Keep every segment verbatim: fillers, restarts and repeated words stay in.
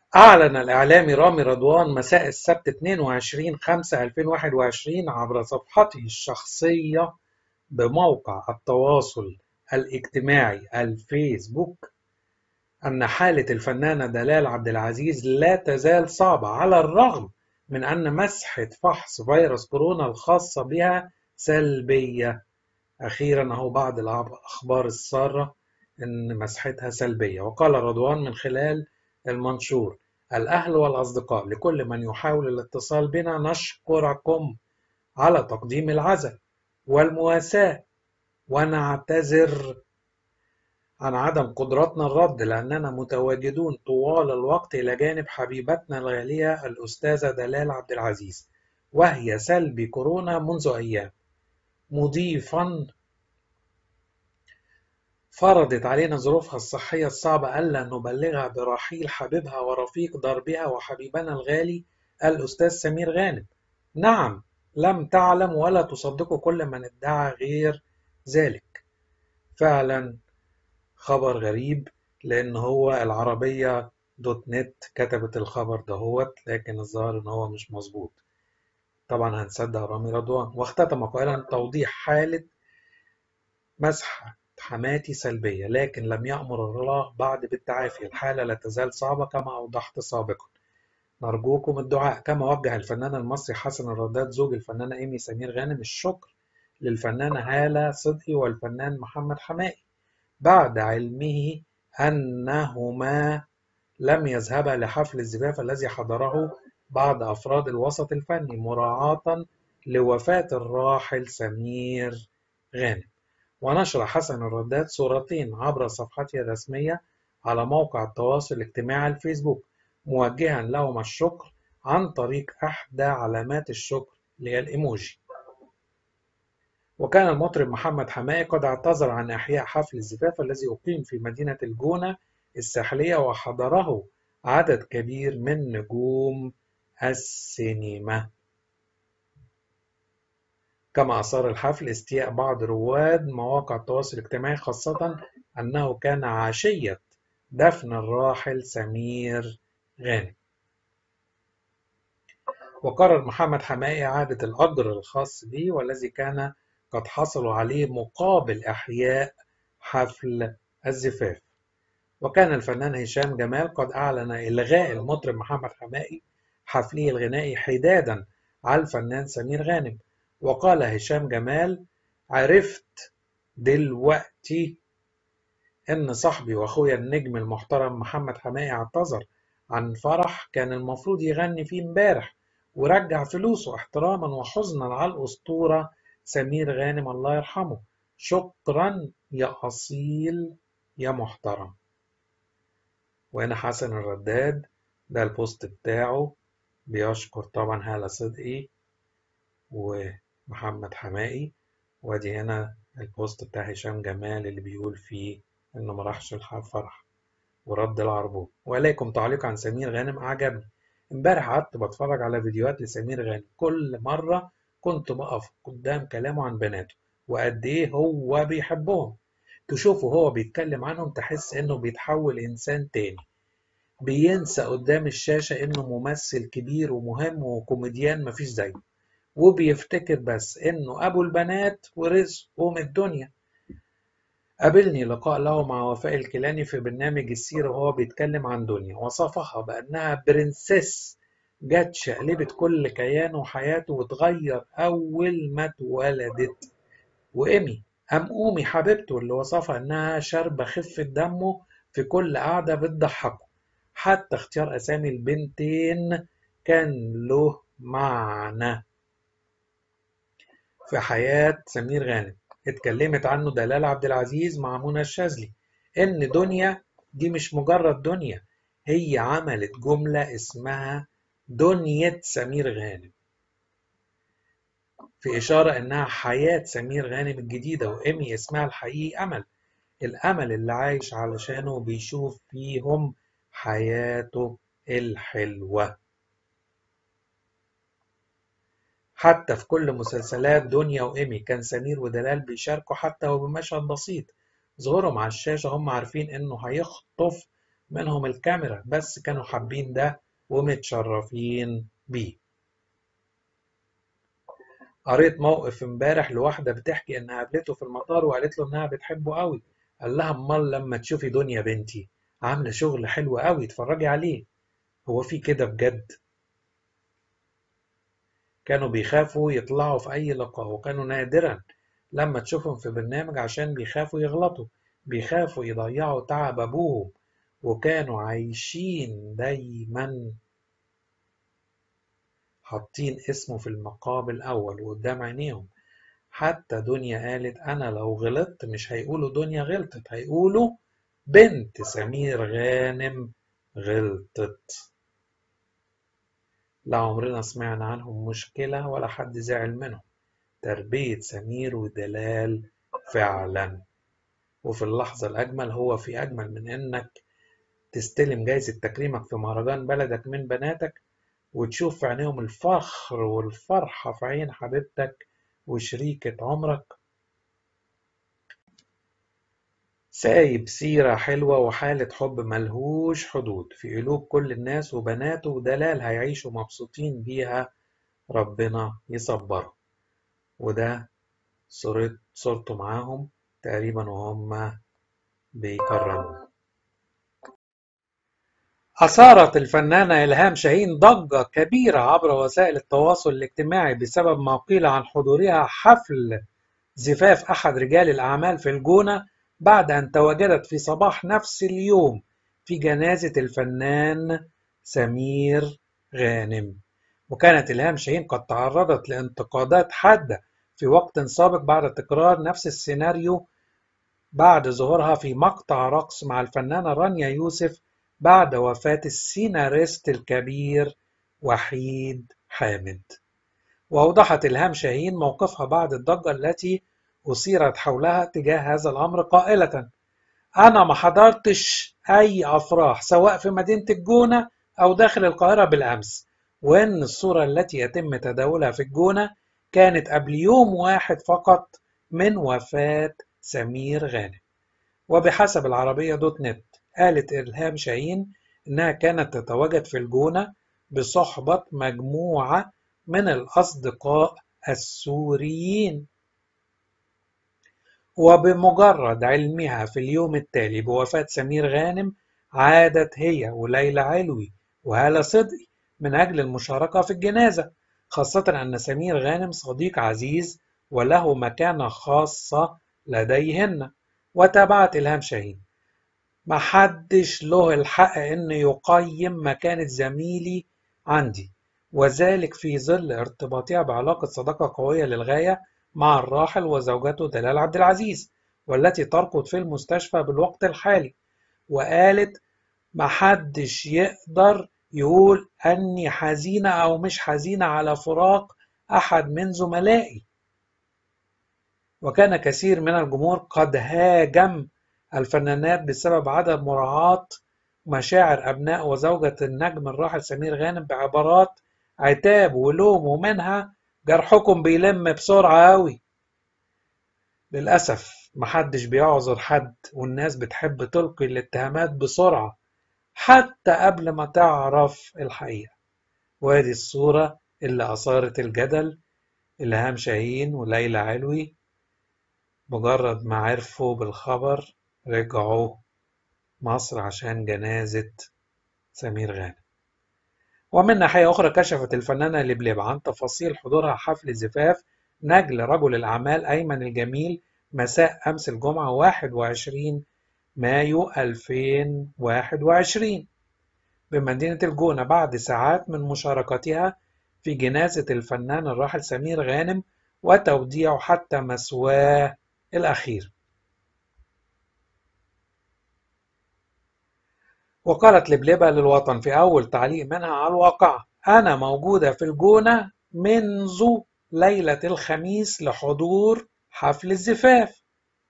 أعلن الإعلامي رامي رضوان مساء السبت اثنين وعشرين خمسة ألفين وواحد وعشرين عبر صفحته الشخصية بموقع التواصل الاجتماعي الفيسبوك أن حالة الفنانة دلال عبد العزيز لا تزال صعبة على الرغم من أن مسحة فحص فيروس كورونا الخاصة بها سلبية. أخيرا أهو بعض الأخبار السارة إن مسحتها سلبية. وقال رضوان من خلال المنشور: الأهل والأصدقاء، لكل من يحاول الاتصال بنا نشكركم على تقديم العزاء والمواساة، ونعتذر عن عدم قدرتنا الرد لأننا متواجدون طوال الوقت إلى جانب حبيبتنا الغالية الأستاذة دلال عبد العزيز، وهي سلبي كورونا منذ أيام، مضيفا: فرضت علينا ظروفها الصحية الصعبة ألا نبلغها برحيل حبيبها ورفيق دربها وحبيبنا الغالي الأستاذ سمير غانم. نعم، لم تعلم ولا تصدق كل من ادعى غير ذلك. فعلا خبر غريب، لأن هو العربية دوت نت كتبت الخبر دهوت، لكن الظاهر إن هو مش مظبوط. طبعا هنصدق رامي رضوان. واختتم قائلا: توضيح حالة مسحة حماتي سلبية، لكن لم يأمر الله بعد بالتعافي، الحالة لا تزال صعبة كما أوضحت سابقا، نرجوكم الدعاء. كما وجه الفنان المصري حسن الرداد زوج الفنانة إيمي سمير غانم الشكر للفنانة هالة صدقي والفنان محمد حمائي بعد علمه أنهما لم يذهبا لحفل الزفاف الذي حضره بعض أفراد الوسط الفني مراعاة لوفاة الراحل سمير غانم. ونشر حسن الرداد صورتين عبر صفحته الرسمية على موقع التواصل الاجتماعي الفيسبوك موجها لهما الشكر عن طريق إحدى علامات الشكر اللي هي الإيموجي. وكان المطرب محمد حمائي قد اعتذر عن إحياء حفل الزفاف الذي أقيم في مدينة الجونة الساحلية وحضره عدد كبير من نجوم السينما. كما أثار الحفل استياء بعض رواد مواقع التواصل الاجتماعي، خاصة أنه كان عشية دفن الراحل سمير غانم. وقرر محمد حمائي إعادة الأجر الخاص به والذي كان قد حصلوا عليه مقابل إحياء حفل الزفاف. وكان الفنان هشام جمال قد أعلن إلغاء المطرب محمد حمائي حفله الغنائي حدادا على الفنان سمير غانم. وقال هشام جمال: عرفت دلوقتي إن صاحبي وأخويا النجم المحترم محمد حمائي اعتذر عن فرح كان المفروض يغني فيه امبارح ورجع فلوسه احتراما وحزنا على الأسطورة سمير غانم الله يرحمه. شكرا يا أصيل يا محترم. وهنا حسن الرداد ده البوست بتاعه بيشكر طبعا هالة صدقي ومحمد حمائي. وادي هنا البوست بتاع هشام جمال اللي بيقول فيه انه ما راحش الفرح ورد العربون. وعليكم تعليق عن سمير غانم عجبني. امبارح قعدت بتفرج على فيديوهات لسمير غانم، كل مرة كنت بقف قدام كلامه عن بناته وقد ايه هو بيحبهم. تشوفه هو بيتكلم عنهم تحس انه بيتحول انسان تاني، بينسى قدام الشاشة انه ممثل كبير ومهم وكوميديان مفيش زيه، وبيفتكر بس انه ابو البنات ورزقه من الدنيا. قابلني لقاء له مع وفاء الكيلاني في برنامج السيرة وهو بيتكلم عن دنيا، وصفها بأنها برنسيس جت شقلبت كل كيانه وحياته وتغير أول ما اتولدت. وإيمي أم أومي حبيبته اللي وصفها إنها شاربة خفة دمه في كل قعدة بتضحكه. حتى اختيار أسامي البنتين كان له معنى في حياة سمير غانم. اتكلمت عنه دلال عبد العزيز مع منى الشاذلي إن دنيا دي مش مجرد دنيا، هي عملت جملة اسمها دنيا سمير غانم، في إشارة إنها حياة سمير غانم الجديدة. وإيمي اسمها الحقيقي أمل، الأمل اللي عايش علشانه وبيشوف فيهم حياته الحلوة. حتى في كل مسلسلات دنيا وإيمي كان سمير ودلال بيشاركوا حتى وبمشهد بسيط. ظهورهم على الشاشة هم عارفين إنه هيخطف منهم الكاميرا، بس كانوا حابين ده ومتشرفين بيه. قريت موقف امبارح لواحدة بتحكي إنها قابلته في المطار وقالت له إنها بتحبه قوي. قال لها أمال لما تشوفي دنيا بنتي عاملة شغل حلو قوي اتفرجي عليه. هو في كده بجد؟ كانوا بيخافوا يطلعوا في أي لقاء، وكانوا نادرا لما تشوفهم في برنامج عشان بيخافوا يغلطوا، بيخافوا يضيعوا تعب أبوهم، وكانوا عايشين دايما حاطين اسمه في المقام الأول وقدام عينيهم. حتى دنيا قالت أنا لو غلطت مش هيقولوا دنيا غلطت، هيقولوا بنت سمير غانم غلطت. لا عمرنا سمعنا عنهم مشكلة ولا حد زعل منهم. تربية سمير ودلال فعلا. وفي اللحظة الأجمل، هو في أجمل من إنك تستلم جايزة تكريمك في مهرجان بلدك من بناتك وتشوف في عينيهم الفخر والفرحة في عين حبيبتك وشريكة عمرك. سايب سيرة حلوة وحالة حب ملهوش حدود في قلوب كل الناس، وبناته ودلال هيعيشوا مبسوطين بيها، ربنا يصبره. وده صورت صورته معاهم تقريبا وهم بيكرموا. أثارت الفنانة إلهام شاهين ضجة كبيرة عبر وسائل التواصل الاجتماعي بسبب ما قيل عن حضورها حفل زفاف أحد رجال الأعمال في الجونة، بعد أن تواجدت في صباح نفس اليوم في جنازة الفنان سمير غانم. وكانت إلهام شاهين قد تعرضت لانتقادات حادة في وقت سابق بعد تكرار نفس السيناريو بعد ظهورها في مقطع رقص مع الفنانة رانيا يوسف بعد وفاة السيناريست الكبير وحيد حامد. وأوضحت إلهام شاهين موقفها بعد الضجة التي أثيرت حولها تجاه هذا الأمر قائلة: أنا ما حضرتش أي أفراح سواء في مدينة الجونة أو داخل القاهرة بالأمس، وإن الصورة التي يتم تداولها في الجونة كانت قبل يوم واحد فقط من وفاة سمير غانم. وبحسب العربية دوت نت قالت إلهام شاهين إنها كانت تتواجد في الجونة بصحبة مجموعة من الأصدقاء السوريين. وبمجرد علمها في اليوم التالي بوفاة سمير غانم عادت هي وليلى علوي وهالة صدقي من أجل المشاركة في الجنازة، خاصة أن سمير غانم صديق عزيز وله مكانة خاصة لديهن. وتابعت إلهام شاهين: محدش له الحق إنه يقيم مكانة زميلي عندي، وذلك في ظل ارتباطها بعلاقة صداقة قوية للغاية مع الراحل وزوجته دلال عبد العزيز، والتي ترقد في المستشفى بالوقت الحالي. وقالت محدش يقدر يقول أني حزينة أو مش حزينة على فراق أحد من زملائي. وكان كثير من الجمهور قد هاجم الفنانات بسبب عدم مراعاة مشاعر أبناء وزوجة النجم الراحل سمير غانم بعبارات عتاب ولوم، ومنها جرحكم بيلم بسرعة أوي. للأسف محدش بيعذر حد، والناس بتحب تلقي الاتهامات بسرعة حتى قبل ما تعرف الحقيقة. وهذه الصورة اللي أثارت الجدل. إلهام شاهين وليلى علوي مجرد ما عرفوا بالخبر رجعوا مصر عشان جنازة سمير غانم. ومن ناحية أخرى كشفت الفنانة لبلبة عن تفاصيل حضورها حفل زفاف نجل رجل الأعمال أيمن الجميل مساء أمس الجمعة واحد وعشرين مايو ألفين وواحد وعشرين بمدينة الجونة، بعد ساعات من مشاركتها في جنازة الفنان الراحل سمير غانم وتوديعه حتى مثواه الأخير. وقالت لبلبة للوطن في أول تعليق منها على الواقع: أنا موجودة في الجونة منذ ليلة الخميس لحضور حفل الزفاف،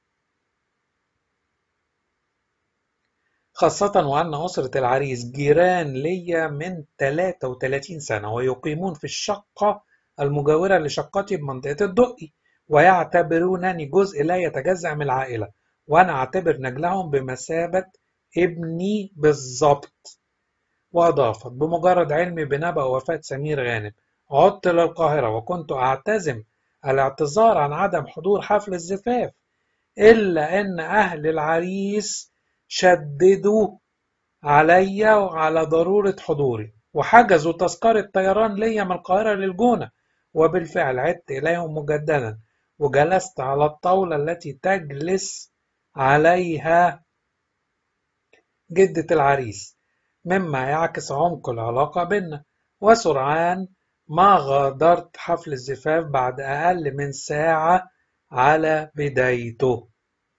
خاصة وأن أسرة العريس جيران ليا من ثلاثة وثلاثين سنة ويقيمون في الشقة المجاورة لشقتي بمنطقة الدقي، ويعتبرونني جزء لا يتجزأ من العائلة، وأنا أعتبر نجلهم بمثابة ابني بالظبط. وأضافت: بمجرد علمي بنبأ وفاة سمير غانم عدت للقاهرة وكنت أعتزم الاعتذار عن عدم حضور حفل الزفاف، إلا أن أهل العريس شددوا عليا وعلى ضرورة حضوري وحجزوا تذكرة طيران ليا من القاهرة للجونة. وبالفعل عدت إليهم مجددا وجلست على الطاولة التي تجلس عليها جدة العريس، مما يعكس عمق العلاقة بيننا. وسرعان ما غادرت حفل الزفاف بعد أقل من ساعة على بدايته.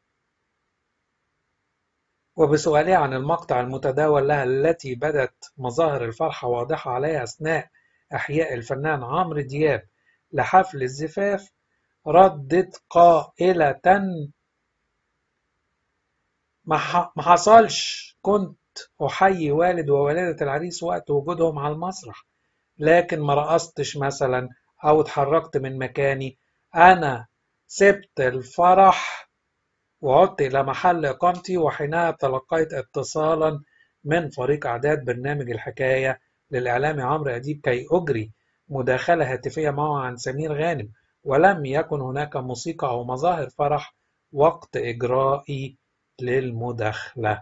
وبسؤالها عن المقطع المتداول لها التي بدت مظاهر الفرحة واضحة عليها أثناء إحياء الفنان عمرو دياب لحفل الزفاف، ردت قائلة: ما حصلش. كنت أحيي والد ووالدة العريس وقت وجودهم على المسرح، لكن ما رقصتش مثلا أو اتحركت من مكاني. أنا سبت الفرح وعدت إلى محل إقامتي، وحينها تلقيت اتصالا من فريق إعداد برنامج الحكاية للإعلامي عمرو أديب كي أجري مداخلة هاتفية معه عن سمير غانم، ولم يكن هناك موسيقى أو مظاهر فرح وقت إجرائي للمداخلة.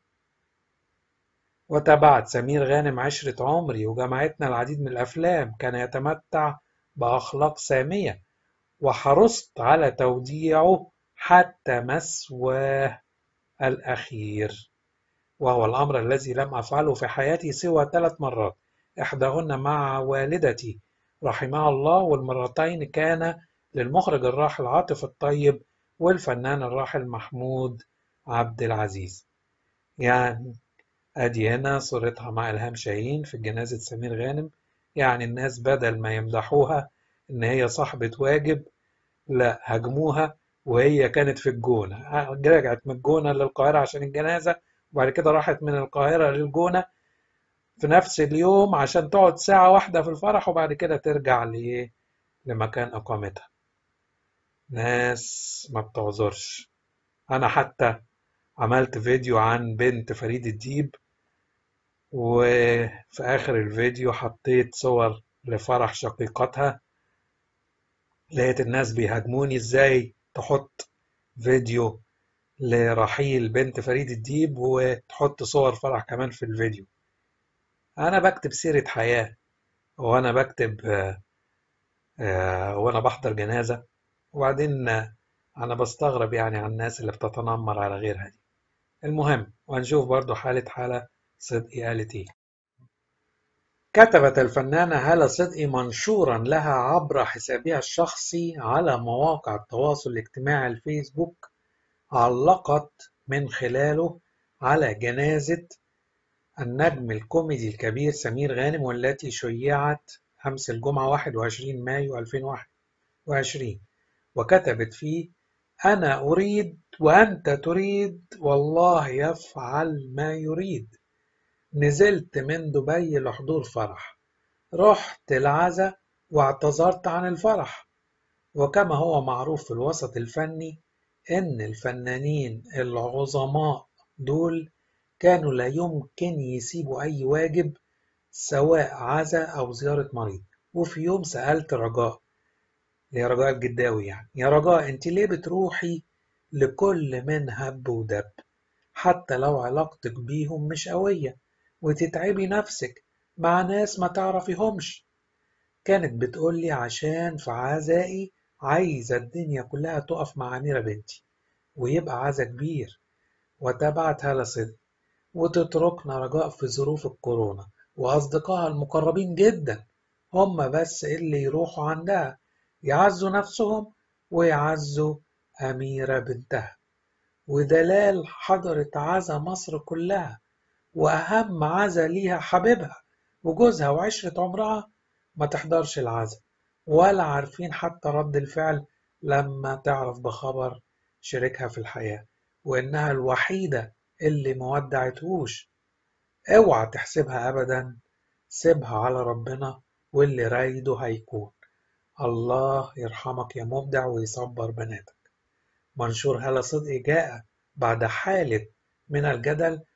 وتابعت سمير غانم عشرة عمري وجمعتنا العديد من الأفلام، كان يتمتع بأخلاق سامية وحرصت على توديعه حتى مثواه الأخير، وهو الأمر الذي لم أفعله في حياتي سوى ثلاث مرات، إحداهن مع والدتي رحمها الله، والمرتين كان للمخرج الراحل عاطف الطيب والفنان الراحل محمود عبد العزيز. يعني أدي هنا صورتها مع إلهام شاهين في جنازة سمير غانم. يعني الناس بدل ما يمدحوها إن هي صاحبة واجب، لا، هجموها وهي كانت في الجونة. رجعت من الجونة للقاهرة عشان الجنازة، وبعد كده راحت من القاهرة للجونة في نفس اليوم عشان تقعد ساعة واحدة في الفرح، وبعد كده ترجع لمكان إقامتها. ناس ما بتعذرش. أنا حتى عملت فيديو عن بنت فريد الديب، وفي آخر الفيديو حطيت صور لفرح شقيقتها. لقيت الناس بيهاجموني: ازاي تحط فيديو لرحيل بنت فريد الديب وتحط صور فرح كمان في الفيديو؟ انا بكتب سيرة حياة، وانا بكتب آه وانا بحضر جنازة. وبعدين آه انا بستغرب يعني عن الناس اللي بتتنمر على غيرها دي. المهم، وهنشوف برضو حالة حالة صدقي قالت ايه. كتبت الفنانة هالة صدقي منشورا لها عبر حسابها الشخصي على مواقع التواصل الاجتماعي الفيسبوك، علقت من خلاله على جنازة النجم الكوميدي الكبير سمير غانم، والتي شيعت أمس الجمعة واحد وعشرين مايو ألفين وواحد وعشرين، وكتبت فيه: أنا أريد وأنت تريد، والله يفعل ما يريد. نزلت من دبي لحضور فرح، رحت العزا واعتذرت عن الفرح. وكما هو معروف في الوسط الفني إن الفنانين العظماء دول كانوا لا يمكن يسيبوا أي واجب، سواء عزا أو زيارة مريض. وفي يوم سألت رجاء، يا رجاء الجداوي، يعني يا رجاء انت ليه بتروحي لكل من هب ودب حتى لو علاقتك بيهم مش قوية وتتعبي نفسك مع ناس ما تعرفيهمش؟ كانت بتقولي: عشان في عزائي عايزة الدنيا كلها تقف مع أميرة بنتي ويبقى عزا كبير. وتابعت هالة صدق: وتتركنا رجاء في ظروف الكورونا، وأصدقائها المقربين جدا هم بس اللي يروحوا عندها يعزوا نفسهم ويعزوا أميرة بنتها. ودلال حضرت عزا مصر كلها، وأهم عزا ليها حبيبها وجوزها وعشرة عمرها ما تحضرش العزا، ولا عارفين حتى رد الفعل لما تعرف بخبر شريكها في الحياة وإنها الوحيدة اللي مودعتهوش. اوعى تحسبها أبدا، سيبها على ربنا واللي رايده هيكون. الله يرحمك يا مبدع ويصبر بناتك. منشور هالة صدقي جاء بعد حالة من الجدل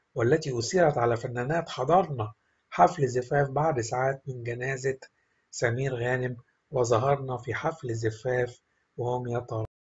والتي أثيرت على فنانات. حضرنا حفل زفاف بعد ساعات من جنازة سمير غانم، وظهرنا في حفل الزفاف وهم يتراءون.